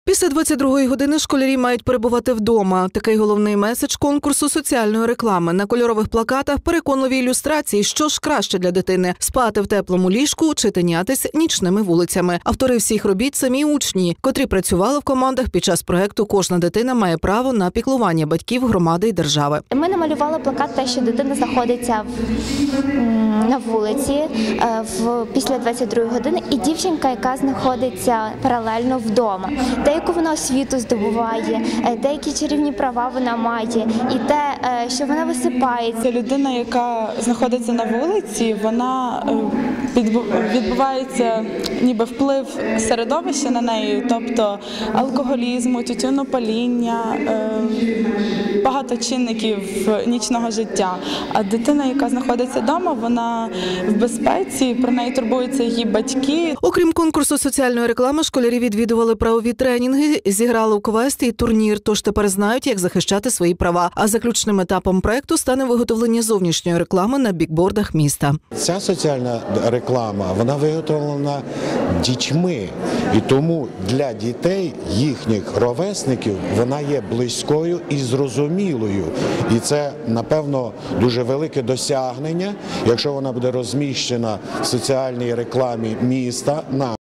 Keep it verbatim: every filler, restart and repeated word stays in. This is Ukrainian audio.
Після двадцять другої години школярі мають перебувати вдома. Такий головний меседж конкурсу соціальної реклами. На кольорових плакатах переконливі ілюстрації, що ж краще для дитини – спати в теплому ліжку чи тинятись нічними вулицями. Автори всіх робіт – самі учні, котрі працювали в командах під час проєкту «Кожна дитина має право на піклування батьків, громади і держави». Ми намалювали плакат, те, що дитина знаходиться в, на вулиці в, після двадцять другої години, і дівчинка, яка знаходиться паралельно вдома. Деяку вона освіту здобуває, деякі чарівні права вона має, і те, що вона висипається. Людина, яка знаходиться на вулиці, вона відбувається ніби вплив середовища на неї, тобто алкоголізму, тютюнопаління, багато чинників нічного життя. А дитина, яка знаходиться вдома, вона в безпеці, про неї турбуються її батьки. Окрім конкурсу соціальної реклами, школярі відвідували правові тренінги, зіграли у квести і турнір, тож тепер знають, як захищати свої права. А заключним етапом проєкту стане виготовлення зовнішньої реклами на бікбордах міста. Ця соціальна реклама, вона виготовлена дітьми, і тому для дітей, їхніх ровесників, вона є близькою і зрозумілою. І це, напевно, дуже велике досягнення, якщо вона буде розміщена в соціальній рекламі міста на